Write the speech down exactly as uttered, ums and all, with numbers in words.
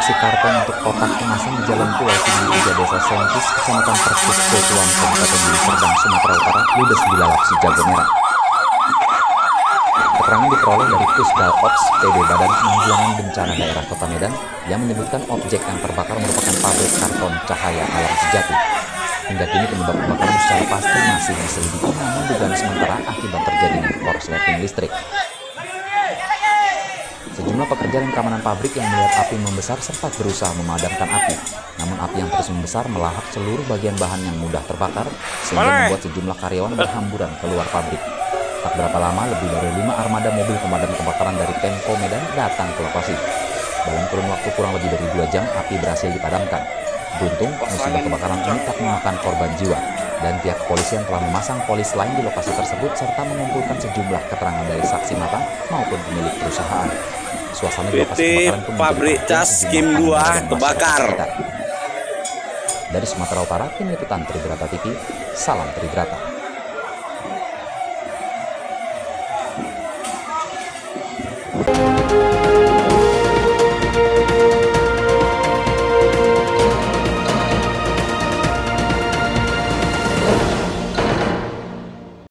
produksi karton untuk kotak kemasan di Jalan Pulau Pinang tiga Desa Sentis, Kecamatan Perkus, Betuan, Kabupaten Deli Serdang, Sumatera Utara, ludes dilalap si jago merah. Keterangan diperoleh dari Pusdal Ops P B Badan Penanggulangan Bencana Daerah Kota Medan yang menyebutkan objek yang terbakar merupakan pabrik karton Cahaya Alam Sejati. Hingga kini penyebab kebakaran secara pasti masih diselidiki, namun dugaan sementara akibat terjadinya korsleting listrik. Sejumlah pekerja dan keamanan pabrik yang melihat api membesar sempat berusaha memadamkan api. Namun api yang terus membesar melahap seluruh bagian bahan yang mudah terbakar, sehingga membuat sejumlah karyawan berhamburan keluar pabrik. Tak berapa lama, lebih dari lima armada mobil pemadam kebakaran dari Pemko Medan datang ke lokasi. Dalam kurun waktu kurang lebih dari dua jam, api berhasil dipadamkan. Beruntung, musibah kebakaran ini tak memakan korban jiwa, dan pihak kepolisian telah memasang polis lain di lokasi tersebut serta mengumpulkan sejumlah keterangan dari saksi mata maupun pemilik perusahaan. Suasana di lokasi kebakaran pun pabrik cas Kim dua kebakar. Dari Sumatera Utara, tim liputan Tribrata T V, salam Tribrata.